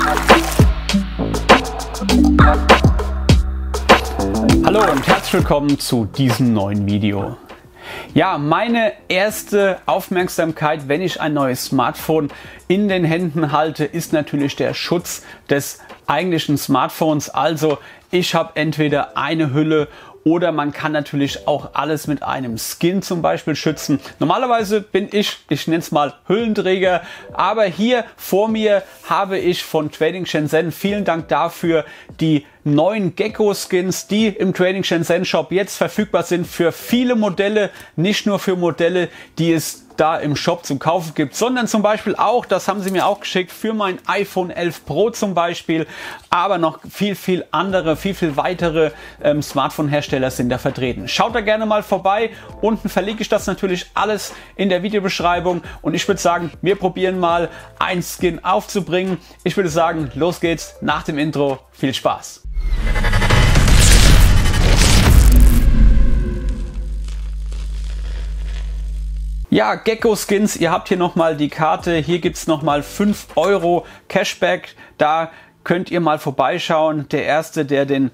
Hallo und herzlich willkommen zu diesem neuen Video. Ja, meine erste Aufmerksamkeit, wenn ich ein neues Smartphone in den Händen halte, ist natürlich der Schutz des eigentlichen Smartphones. Also ich habe entweder eine Hülle oder man kann natürlich auch alles mit einem Skin zum Beispiel schützen. Normalerweise bin ich nenne es mal Hüllenträger, aber hier vor mir habe ich von Trading Shenzhen, vielen Dank dafür, die neuen Gecko Skins, die im Trading Shenzhen Shop jetzt verfügbar sind für viele Modelle, nicht nur für Modelle, die es da im Shop zum Kaufen gibt, sondern zum Beispiel auch, das haben sie mir auch geschickt, für mein iPhone 11 Pro zum Beispiel, aber noch viel andere, viel weitere Smartphone-Hersteller sind da vertreten. Schaut da gerne mal vorbei, unten verlinke ich das natürlich alles in der Videobeschreibung und ich würde sagen, wir probieren mal ein Skin aufzubringen. Ich würde sagen, los geht's nach dem Intro, viel Spaß! Ja, Gecko Skins, ihr habt hier nochmal die Karte, hier gibt es nochmal 5 Euro Cashback, da könnt ihr mal vorbeischauen. Der Erste, der den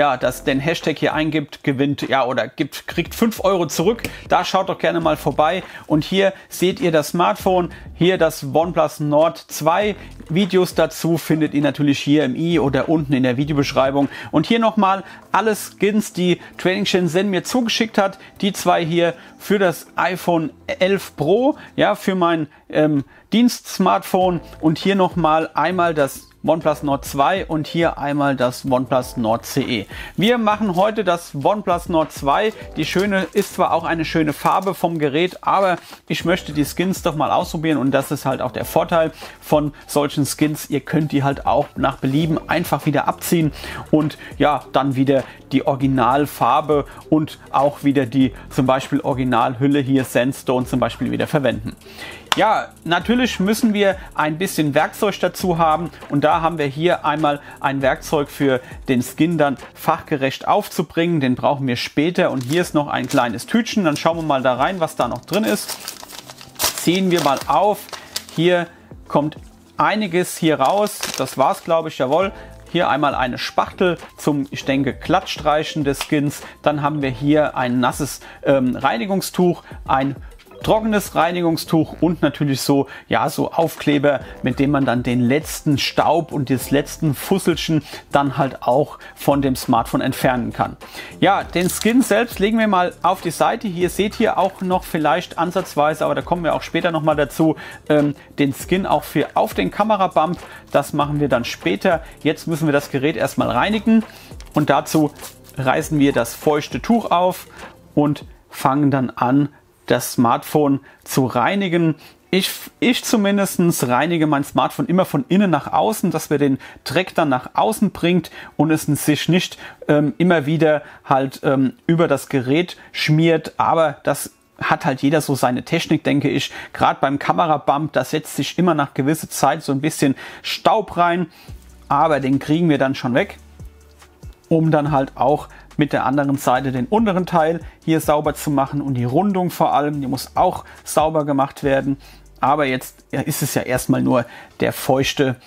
Hashtag hier eingibt, gewinnt, kriegt 5 Euro zurück. Da schaut doch gerne mal vorbei. Und hier seht ihr das Smartphone, hier das OnePlus Nord 2. Videos dazu findet ihr natürlich hier im i oder unten in der Videobeschreibung. Und hier nochmal alle Skins, die Trading Shenzhen mir zugeschickt hat. Die zwei hier für das iPhone 11 Pro, ja, für mein Dienst-Smartphone. Und hier nochmal einmal das OnePlus Nord 2 und hier einmal das OnePlus Nord CE. Wir machen heute das OnePlus Nord 2. Die schöne ist zwar auch eine schöne Farbe vom Gerät, aber ich möchte die Skins doch mal ausprobieren und das ist halt auch der Vorteil von solchen Skins. Ihr könnt die halt auch nach Belieben einfach wieder abziehen und ja, dann wieder die Originalfarbe und auch wieder die zum Beispiel Originalhülle hier Sandstone zum Beispiel wieder verwenden. Ja, natürlich müssen wir ein bisschen Werkzeug dazu haben und da haben wir hier einmal ein Werkzeug für den Skin dann fachgerecht aufzubringen. Den brauchen wir später und hier ist noch ein kleines Tütchen. Dann schauen wir mal da rein, was da noch drin ist. Ziehen wir mal auf. Hier kommt einiges hier raus. Das war's, glaube ich, jawohl. Hier einmal eine Spachtel zum, ich denke, Glattstreichen des Skins. Dann haben wir hier ein nasses Reinigungstuch, ein trockenes Reinigungstuch und natürlich so Aufkleber, mit dem man dann den letzten Staub und das letzten Fusselchen dann halt auch von dem Smartphone entfernen kann. Ja, den Skin selbst legen wir mal auf die Seite. Hier seht ihr auch noch vielleicht ansatzweise, aber da kommen wir auch später noch mal dazu, den Skin auch für auf den Kamerabump. Das machen wir dann später. Jetzt müssen wir das Gerät erstmal reinigen und dazu reißen wir das feuchte Tuch auf und fangen dann an, das Smartphone zu reinigen. Ich zumindest reinige mein Smartphone immer von innen nach außen, dass wir den Dreck dann nach außen bringt und es sich nicht immer wieder halt über das Gerät schmiert. Aber das hat halt jeder so seine Technik, denke ich. Gerade beim Kamerabump, da setzt sich immer nach gewisser Zeit so ein bisschen Staub rein. Aber den kriegen wir dann schon weg, um dann halt auch mit der anderen Seite den unteren Teil hier sauber zu machen und die Rundung vor allem, die muss auch sauber gemacht werden. Aber jetzt ist es ja erstmal nur der feuchte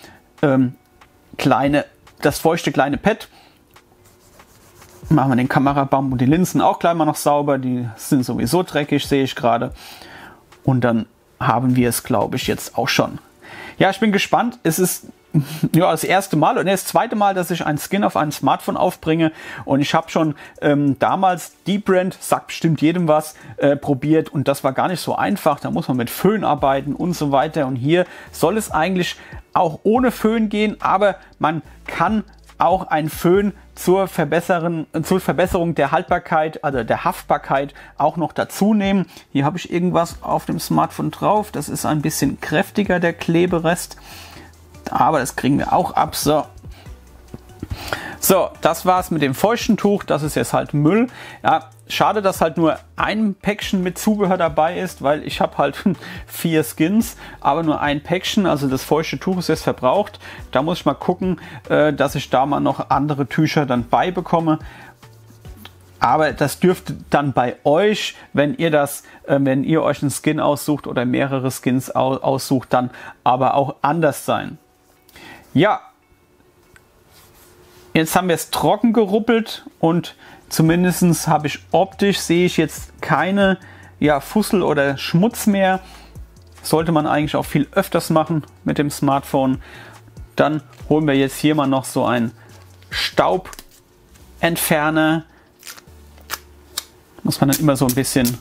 kleine Pad. Machen wir den Kamerabump und die Linsen auch gleich mal noch sauber. Die sind sowieso dreckig, sehe ich gerade. Und dann haben wir es, glaube ich, jetzt auch schon. Ja, ich bin gespannt. Es ist ja das erste Mal und das zweite Mal, dass ich einen Skin auf einem Smartphone aufbringe und ich habe schon damals Deep Brand, sagt bestimmt jedem was, probiert und das war gar nicht so einfach. Da muss man mit Föhn arbeiten und so weiter und hier soll es eigentlich auch ohne Föhn gehen, aber man kann auch ein Föhn zur Verbesserung der Haltbarkeit, also der Haftbarkeit auch noch dazu nehmen. Hier habe ich irgendwas auf dem Smartphone drauf, das ist ein bisschen kräftiger, der Kleberest. Aber das kriegen wir auch ab. So, das war's mit dem feuchten Tuch. Das ist jetzt halt Müll. Ja, schade, dass halt nur ein Päckchen mit Zubehör dabei ist, weil ich habe halt 4 Skins, aber nur ein Päckchen. Also das feuchte Tuch ist jetzt verbraucht. Da muss ich mal gucken, dass ich da mal noch andere Tücher dann beibekomme. Aber das dürfte dann bei euch, wenn ihr euch einen Skin aussucht oder mehrere Skins aussucht, dann aber auch anders sein. Ja, Jetzt haben wir es trocken geruppelt und zumindest habe ich optisch, sehe ich jetzt keine Fussel oder Schmutz mehr. Sollte man eigentlich auch viel öfters machen mit dem Smartphone. Dann holen wir jetzt hier mal noch so einen Staubentferner. Muss man dann immer so ein bisschen.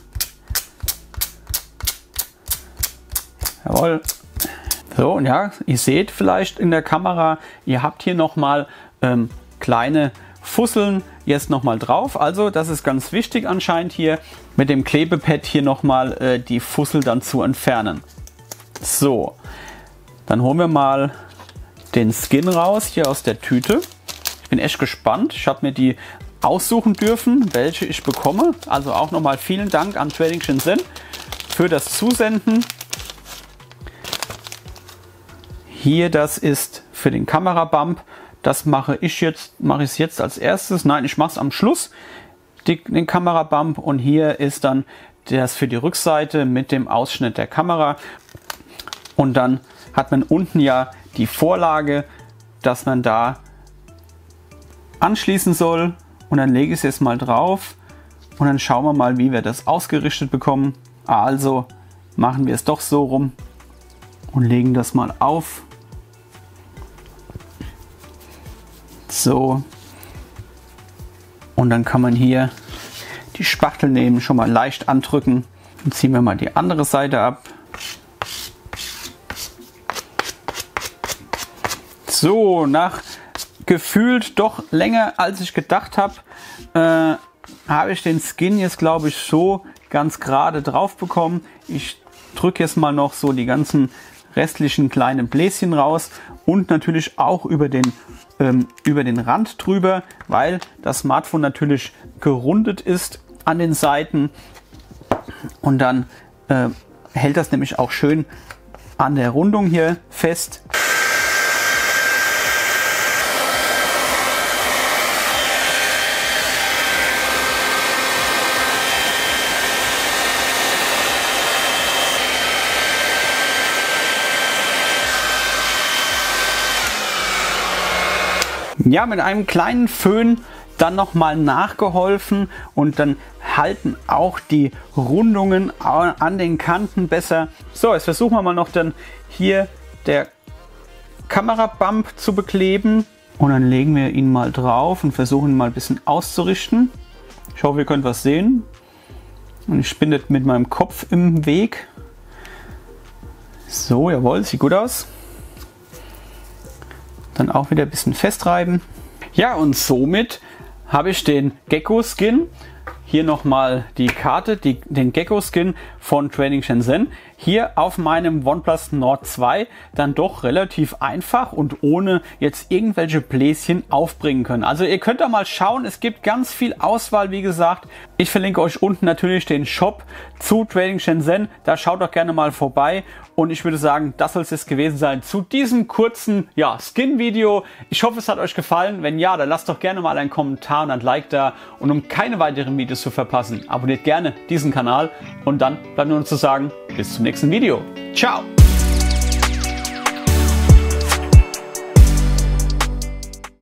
Jawohl. So, und ja, ihr seht vielleicht in der Kamera, ihr habt hier nochmal kleine Fusseln jetzt nochmal drauf. Also das ist ganz wichtig anscheinend hier mit dem Klebepad hier nochmal die Fussel dann zu entfernen. So, dann holen wir mal den Skin raus hier aus der Tüte. Ich bin echt gespannt. Ich habe mir die aussuchen dürfen, welche ich bekomme. Also auch nochmal vielen Dank an Trading Shenzhen für das Zusenden. Hier, das ist für den Kamerabump. Das mache ich es jetzt als erstes. Nein, ich mache es am Schluss, den Kamerabump. Und hier ist dann das für die Rückseite mit dem Ausschnitt der Kamera. Und dann hat man unten ja die Vorlage, dass man da anschließen soll. Und dann lege ich es jetzt mal drauf. Und dann schauen wir mal, wie wir das ausgerichtet bekommen. Also machen wir es doch so rum und legen das mal auf. So, und dann kann man hier die Spachtel nehmen, schon mal leicht andrücken. Dann ziehen wir mal die andere Seite ab. So, nach gefühlt doch länger als ich gedacht habe, habe ich den Skin jetzt glaube ich so ganz gerade drauf bekommen. Ich drücke jetzt mal noch so die ganzen restlichen kleinen Bläschen raus und natürlich auch über den Rand drüber, weil das Smartphone natürlich gerundet ist an den Seiten und dann hält das nämlich auch schön an der Rundung hier fest. Ja, mit einem kleinen Föhn dann nochmal nachgeholfen und dann halten auch die Rundungen an den Kanten besser. So, jetzt versuchen wir mal noch dann hier der Kamerabump zu bekleben und dann legen wir ihn mal drauf und versuchen ihn mal ein bisschen auszurichten. Ich hoffe, ihr könnt was sehen. Und ich bin jetzt mit meinem Kopf im Weg. So, jawohl, sieht gut aus. Dann auch wieder ein bisschen festreiben. Ja, und somit habe ich den Gecko Skin. Hier nochmal die Karte, den Gecko Skin von Trading Shenzhen. Hier auf meinem OnePlus Nord 2 dann doch relativ einfach und ohne jetzt irgendwelche Bläschen aufbringen können. Also ihr könnt da mal schauen, es gibt ganz viel Auswahl, wie gesagt. Ich verlinke euch unten natürlich den Shop zu Trading Shenzhen. Da schaut doch gerne mal vorbei. Und ich würde sagen, das soll es jetzt gewesen sein zu diesem kurzen Skin-Video. Ich hoffe, es hat euch gefallen. Wenn ja, dann lasst doch gerne mal einen Kommentar und ein Like da. Und um keine weiteren Videos zu verpassen, abonniert gerne diesen Kanal. Und dann bleibt nur noch zu sagen, bis zum nächsten Video. Ciao!